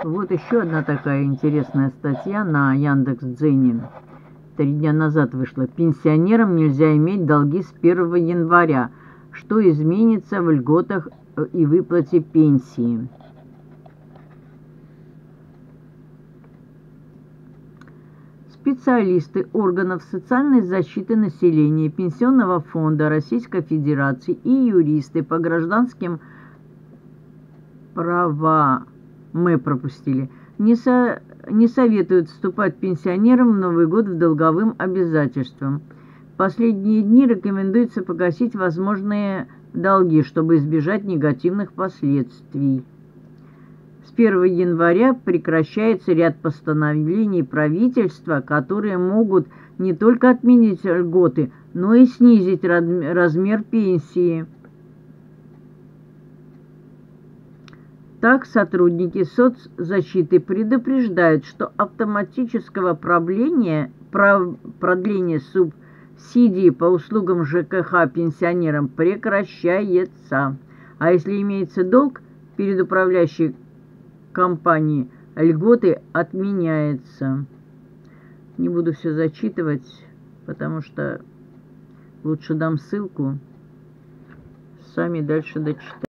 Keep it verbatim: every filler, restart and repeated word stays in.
Вот еще одна такая интересная статья на Яндекс.Дзене. Три дня назад вышла. Пенсионерам нельзя иметь долги с первого января. Что изменится в льготах и выплате пенсии? Специалисты органов социальной защиты населения, Пенсионного фонда Российской Федерации и юристы по гражданским правам мы пропустили, не, со, не советуют вступать пенсионерам в Новый год в долговым обязательствам. В последние дни рекомендуется погасить возможные долги, чтобы избежать негативных последствий. С первого января прекращается ряд постановлений правительства, которые могут не только отменить льготы, но и снизить размер пенсии. Так, сотрудники соцзащиты предупреждают, что автоматического продления, продления субсидии по услугам ЖКХ пенсионерам прекращается. А если имеется долг перед управляющей компанией, льготы отменяются. Не буду все зачитывать, потому что лучше дам ссылку. Сами дальше дочитайте.